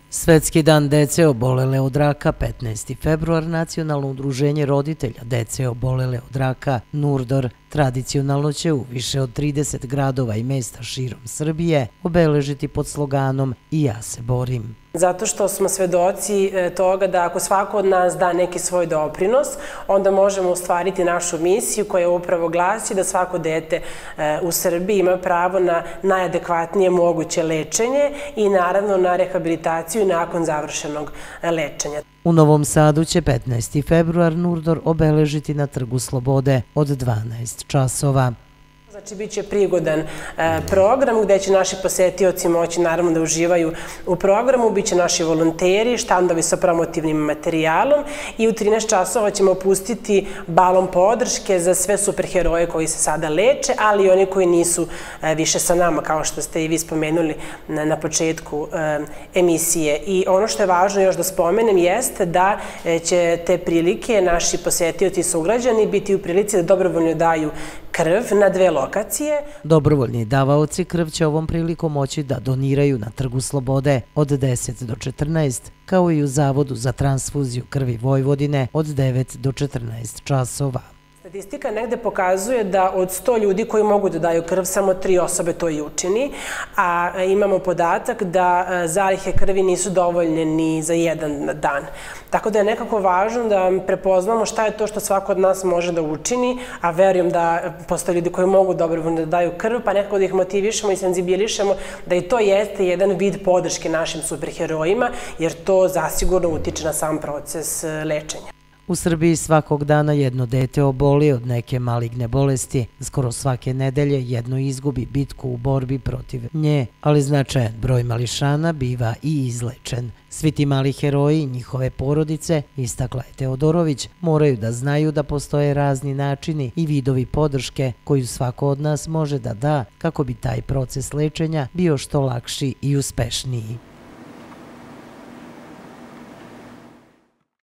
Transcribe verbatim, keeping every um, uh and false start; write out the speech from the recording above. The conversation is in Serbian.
Svetski dan dece obolele od raka, petnaesti februar, Nacionalno udruženje roditelja dece obolele od raka Nurdor tradicionalno će u više od trideset gradova i mesta širom Srbije obeležiti pod sloganom "I ja se borim". Zato što smo svedoci toga da ako svako od nas da neki svoj doprinos, onda možemo ostvariti našu misiju koja upravo glasi da svako dete u Srbiji ima pravo na najadekvatnije moguće lečenje i naravno na rehabilitaciju nakon završenog lečenja. U Novom Sadu će petnaesti februar Nurdor obeležiti na Trgu Slobode od dvanaest časova. Znači, bit će prigodan program gde će naši posetioci moći naravno da uživaju u programu, bit će naši volonteri, štandovi sa promotivnim materijalom i u trinaest časova ćemo pustiti balon podrške za sve superheroje koji se sada leče, ali i oni koji nisu više sa nama, kao što ste i vi spomenuli na početku emisije. I ono što je važno još da spomenem jeste da će te prilike naši posetioci i sugrađani biti u prilici da dobrovoljno daju krv na dve lokacije. Dobrovoljni davaoci krv će ovom prilikom moći da doniraju na Trgu Slobode od deset do četrnaest, kao i u Zavodu za transfuziju krvi Vojvodine od devet do četrnaest časova. Statistika negde pokazuje da od sto ljudi koji mogu da daju krv, samo tri osobe to i učini, a imamo podatak da zalihe krvi nisu dovoljne ni za jedan dan. Tako da je nekako važno da prepoznamo šta je to što svako od nas može da učini, a verujem da postoje ljudi koji mogu dobrovoljno da daju krv, pa nekako da ih motivišemo i senzibilišemo da i to jeste jedan vid podrške našim superherojima, jer to zasigurno utiče na sam proces lečenja. U Srbiji svakog dana jedno dete oboli od neke maligne bolesti. Skoro svake nedelje jedno izgubi bitku u borbi protiv nje, ali značajan broj mališana biva i izlečen. Svi ti mali heroji i njihove porodice, istakla je Teodorović, moraju da znaju da postoje razni načini i vidovi podrške koju svako od nas može da da kako bi taj proces lečenja bio što lakši i uspešniji.